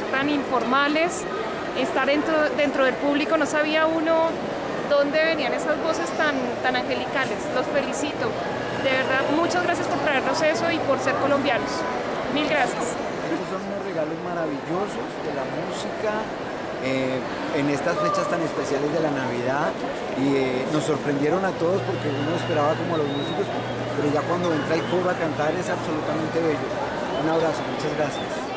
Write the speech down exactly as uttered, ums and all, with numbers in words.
tan informales, estar dentro, dentro del público, no sabía uno dónde venían esas voces tan, tan angelicales. Los felicito. De verdad, muchas gracias por traernos eso y por ser colombianos. Mil gracias. Estos son unos regalos maravillosos de la música eh, en estas fechas tan especiales de la Navidad y eh, nos sorprendieron a todos porque uno esperaba como a los músicos, pero ya cuando entra el coro a cantar es absolutamente bello. Un abrazo, muchas gracias.